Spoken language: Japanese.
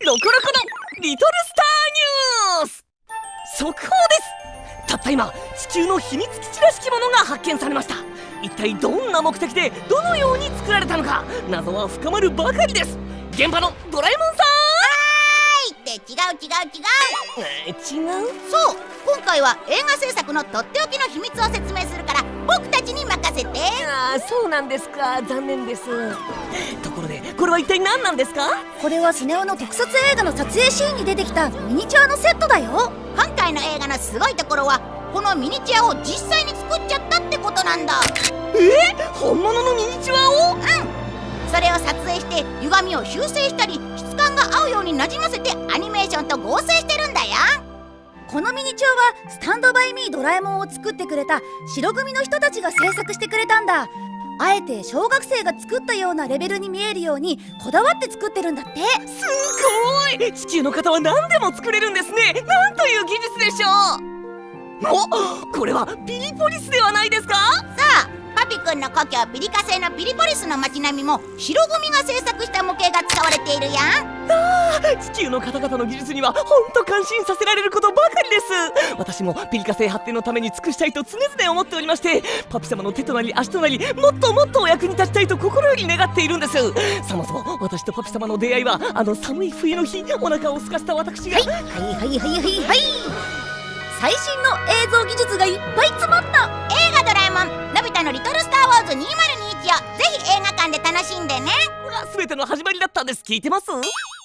ロコロコのリトルスターニュース速報です。たった今、地球の秘密基地らしきものが発見されました。一体どんな目的でどのように作られたのか、謎は深まるばかりです。現場のドラえもんさんって違う。 違う？ そう、今回は映画制作のとっておきの秘密を説明するから僕たちに任せて。 そうなんですか。残念です。ところでこれは一体何なんですか？ これはスネ夫の特撮映画の撮影シーンに出てきたミニチュアのセットだよ。 今回の映画のすごいところはこのミニチュアを実際に作っちゃったってことなんだ。 本物のミニチュアを？ それを撮影して歪みを修正したり質感が合うようになじませてアニメーションと合成してるんだよ。 このミニチュアはスタンドバイミードラえもんを作ってくれた白組の人たちが制作してくれたんだ。あえて小学生が作ったようなレベルに見えるようにこだわって作ってるんだって。 すごい！地球の方は何でも作れるんですね。なんという技術でしょう。これはピリポリスではないですか？ さあ、パピくんの故郷ピリカ星のピリポリスの街並みも白組が制作した模型が使われているやん。 地球の方々の技術にはほんと感心させられることばかりです。私もピリカ星発展のために尽くしたいと常々思っておりまして、パピ様の手となり足となりもっともっとお役に立ちたいと心より願っているんです。そもそも私とパピ様の出会いはあの寒い冬の日、お腹を空かせた私が最新の映像技術がいっぱい詰まった映画ドラえもんのび太のリトルスター・ウォーズ2021をぜひ映画館で楽しんでね。 全ての始まりだったんです。聞いてます？